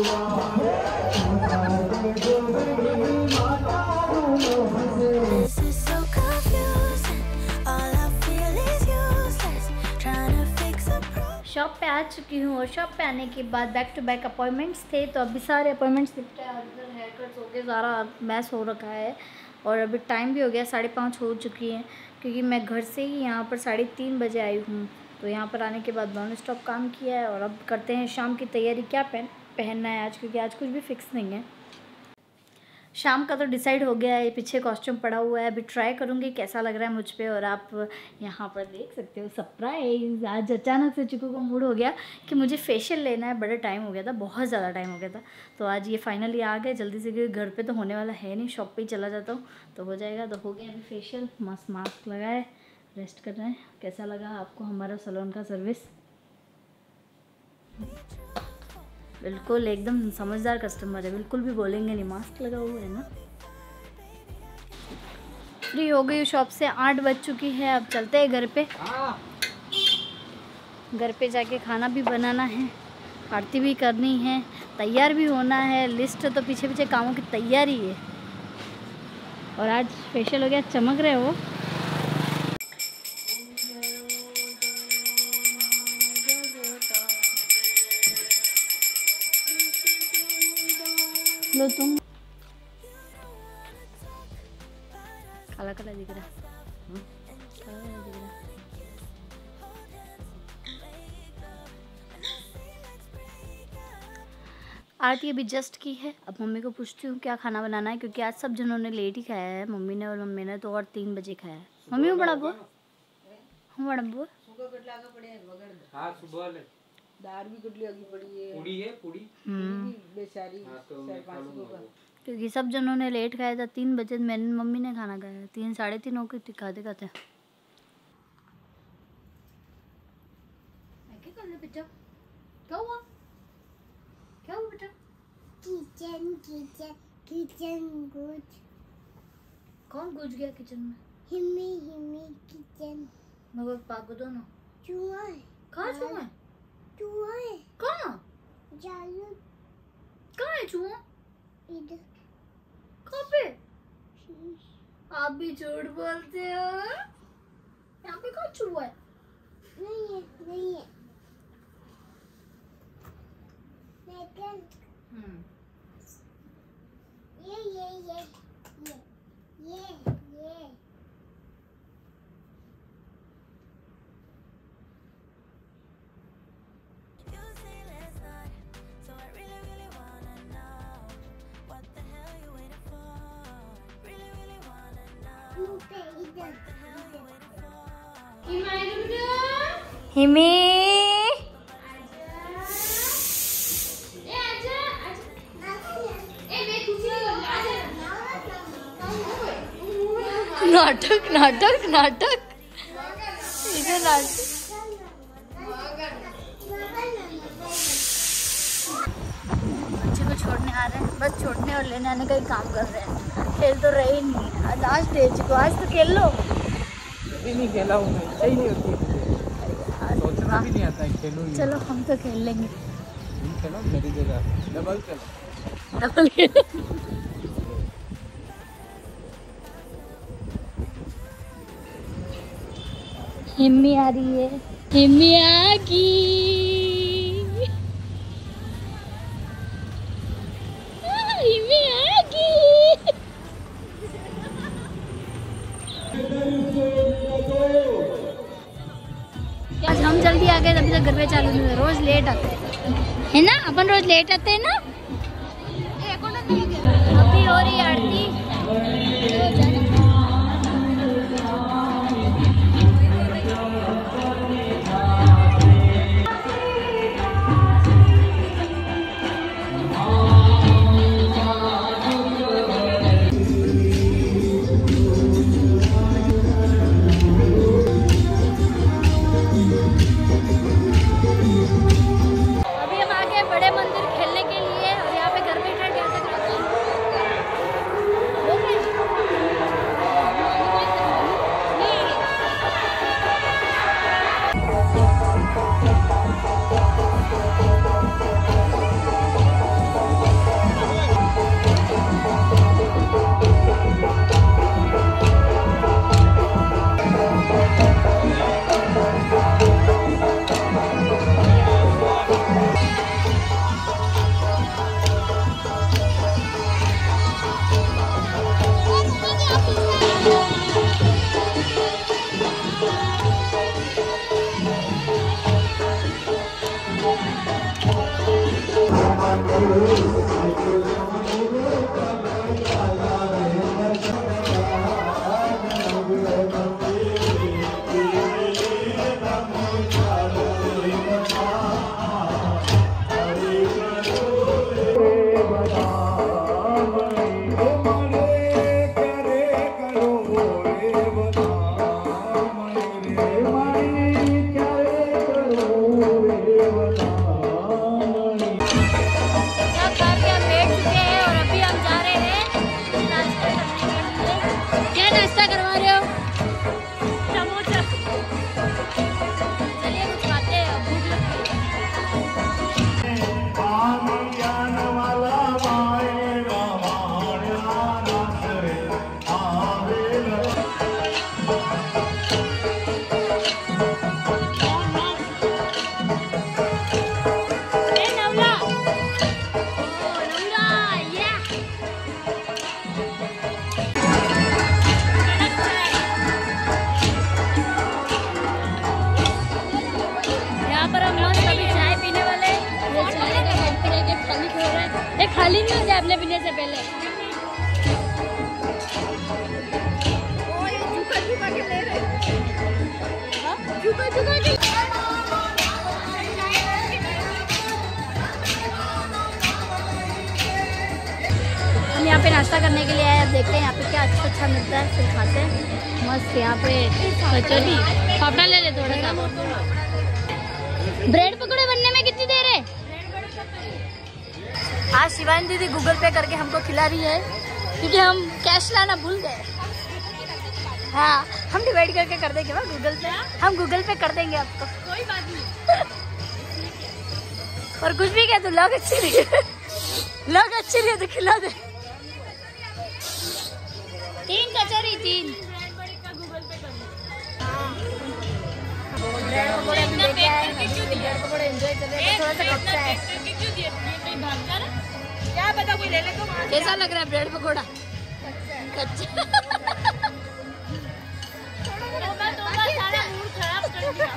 Shop पे आ चुकी हूँ और शॉप पे आने के बाद बैक टू बैक अपॉइंटमेंट्स थे, तो अभी सारे अपॉइंटमेंट्स निपटे हैं। उधर हेयर कट्स हो गए, सारा मैस हो रखा है और अभी टाइम भी हो गया, 5:30 हो चुकी है, क्योंकि मैं घर से ही यहाँ पर 3:30 बजे आई हूँ। तो यहाँ पर आने के बाद नॉन स्टॉप काम किया है और अब करते हैं शाम की तैयारी। क्या पहनना है आज, क्योंकि आज कुछ भी फिक्स नहीं है। शाम का तो डिसाइड हो गया है, पीछे कॉस्ट्यूम पड़ा हुआ है, अभी ट्राई करूँगी कैसा लग रहा है मुझ पे। और आप यहाँ पर देख सकते हो सरप्राइज़, आज अचानक से चिकू को मूड हो गया कि मुझे फेशियल लेना है। बड़ा टाइम हो गया था, बहुत ज़्यादा टाइम हो गया था, तो आज ये फाइनली आ गए जल्दी से, क्योंकि घर पे तो होने वाला है नहीं, शॉप पे ही चला जाता हूँ तो हो जाएगा। तो हो गया अभी फेशियल, मस्त मास्क लगाए, रेस्ट कर रहे हैं। कैसा लगा आपको हमारा सैलून का सर्विस? बिल्कुल एकदम समझदार कस्टमर है, बिल्कुल भी बोलेंगे नहीं, मास्क लगा हुआ है ना। फ्री हो गई शॉप से, 8 बज चुकी है। अब चलते हैं घर पे। घर पे जाके खाना भी बनाना है, आरती भी करनी है, तैयार भी होना है। लिस्ट तो पीछे पीछे कामों की तैयारी है। और आज फेशियल हो गया, चमक रहे हो। लो तुम, काला काला दिख रहा है, काला काला दिख रहा है। आरती अभी जस्ट की है। अब मम्मी को पूछती हूँ क्या खाना बनाना है, क्योंकि आज सब जनों ने लेट ही खाया है, मम्मी ने और मम्मी ने तो और 3 बजे खाया है। मम्मी बड़ा बोल, हूँ बड़ा बोल। हाँ सुबह ले दाल भी गुडली आगी पड़ी है, पूड़ी है, पूड़ी बेचारी। हाँ, तो मैं खा लूँगा वो। क्योंकि सब जनों ने लेट खाया था, 3 बजे मैंने मम्मी ने खाना खाया, 3 साढ़े 3 हो गए खाते खाते। क्या कर रहे बेटा, क्या हुआ, क्या हुआ बेटा? किचन किचन किचन गुज। कौन घुस गया किचन में? हिमी हिमी किचन। मगर पागो दो ना। चूहा है। कहाँ चूहा है? चूहा है। कहाँ? जालू। कहाँ है चूहा? इधर। कहाँ पे? आप भी झूठ बोलते हो। यहाँ पे कहाँ चूहा है? नहीं है, नहीं है। लेकिन ये हिमी नाटक नाटक नाटक, इधर नाटक। बच्चे को छोड़ने आ रहे हैं, बस छोड़ने और लेने आने का ही काम कर रहे हैं, खेल तो रहे ही नहीं। लास्ट स्टेज को आज तो खेल लो। अभी नहीं खेला हूँ मैं, सही नहीं होती, सोचना भी नहीं आता है खेलूँ। चलो हम तो खेल लेंगे। खेलो मेरी जगह, डबल खेलो, डबल खेल। हिम्मी आ रही है, हिम्मी आ गई, हिम्मी आ गई। आज हम जल्दी आ गए, तभी तक घर पे चालू नहीं हुए। रोज लेट आते हैं, है ना, अपन रोज लेट आते हैं ना। अभी हो रही आरती। क्या नाश्ता करवा रहे हो? समोसा। चलिए कुछ खाते हैं, भूख लगती है। खाली नहीं हो जाए अपने पीने से पहले। हम यहाँ पे नाश्ता करने के लिए आए। अब देखते हैं यहाँ पे क्या अच्छा मिलता है, फिर खाते हैं। मस्त यहाँ पे कचौरी फाफड़ा ले ले थोड़ा सा। ब्रेड पकौड़े बनने में कितनी देर है? आज शिवानी दीदी गूगल पे करके हमको खिला रही है क्योंकि हम कैश लाना भूल गए। हाँ, हम डिवाइड करके कर देंगे गूगल पे। हम गूगल पे कर देंगे आपको, कोई बात नहीं। और कुछ भी कह तो लग अच्छी नहीं है, लग अच्छी नहीं है तो खिला दे। 3 कचौरी 3। क्या पता कोई ले ले तो। कैसा लग रहा है ब्रेड पकोड़ा? कच्चा। सारा मूड खराब कर दिया।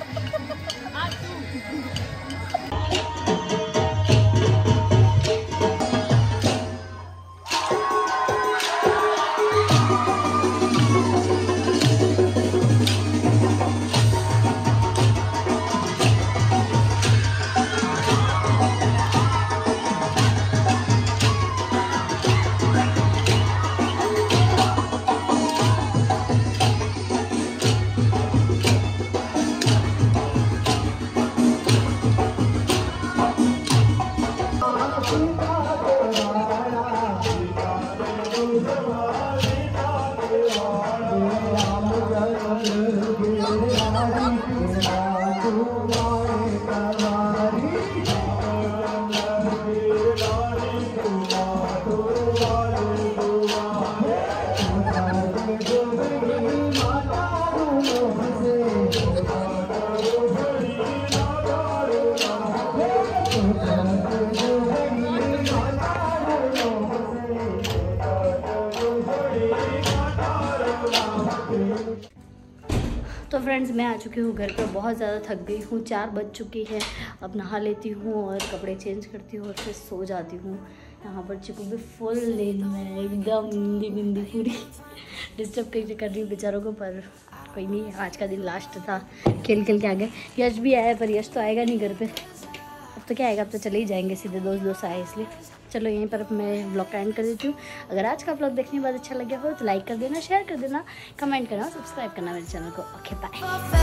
तो फ्रेंड्स मैं आ चुकी हूँ घर पे। बहुत ज़्यादा थक गई हूँ, 4 बज चुकी है। अब नहा लेती हूँ और कपड़े चेंज करती हूँ और फिर सो जाती हूँ। यहाँ पर चिकू भी फुल नींद में, एकदम नींदी पूरी। डिस्टर्ब कर रही हूँ बेचारों को, पर कोई नहीं, आज का दिन लास्ट था। खेल के आ गए। यश भी आया, पर यश तो आएगा नहीं घर पे। अब तो क्या आएगा, अब तो चले ही जाएंगे सीधे, दोस्त आए इसलिए। चलो यहीं पर मैं ब्लॉग का एंड कर देती हूँ। अगर आज का ब्लॉग देखने के बाद अच्छा लगे हो तो लाइक कर देना, शेयर कर देना, कमेंट करना, सब्सक्राइब करना मेरे चैनल को। Okay bye.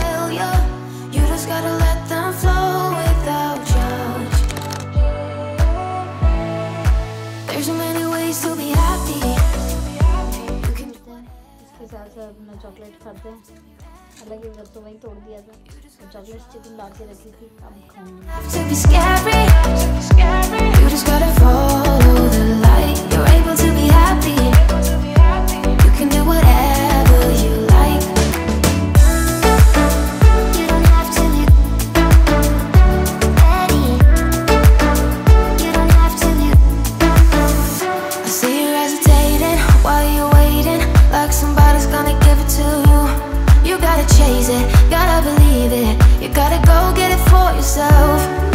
इसके साथ साथ अपना चॉकलेट खाते हैं। हालांकि जब तो वही तोड़ दिया था, तो चॉकलेट चिकन ला के रखी थी, अब chase it, gotta believe it. You gotta go get it for yourself.